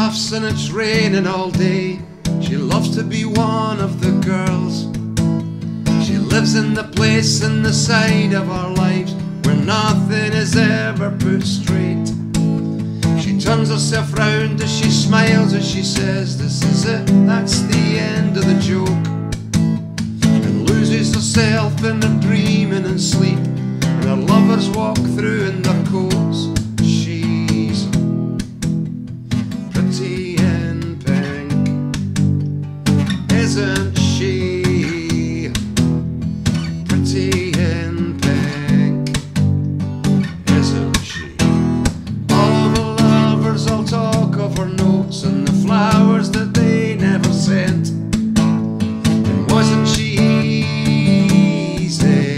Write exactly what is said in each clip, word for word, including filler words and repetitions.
laughs and it's raining all day. She loves to be one of the girls. She lives in the place in the side of our lives where nothing is ever put straight. She turns herself round as she smiles as she says, "This is it, that's the end of the joke," and loses herself in her dreaming and sleep, and her lovers walk through in their coats. She's pretty in pink, isn't she? Pretty in pink, isn't she? All of her lovers all talk of her notes and the flowers that they never sent. And wasn't she easy?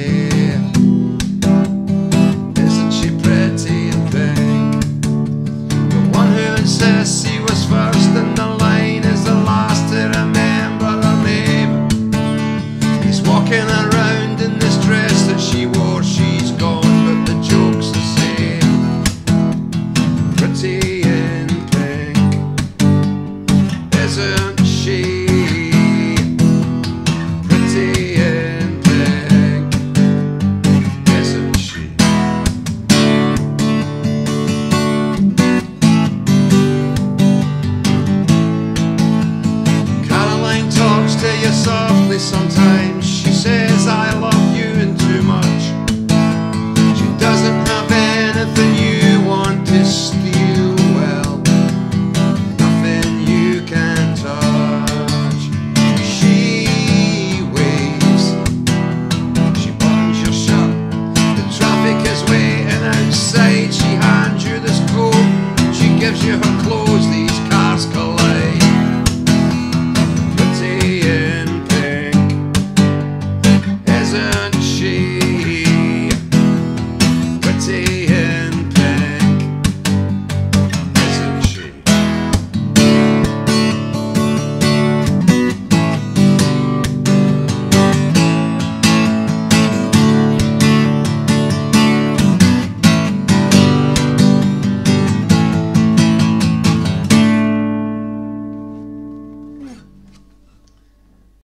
Isn't she pretty in pink? The one who insists he was first in the line is the last to remember her name. He's walking around in this dress that she wore. She's gone, but the joke's the same. Pretty in pink, isn't she? Pretty in pink, isn't she? Caroline talks to you softly sometimes. She says, "I love you," and too much. She doesn't have anything you want to steal. Well, nothing you can touch. She waves, she buttons your shirt. The traffic is waiting outside. She hands you this coat, she gives you her clothes.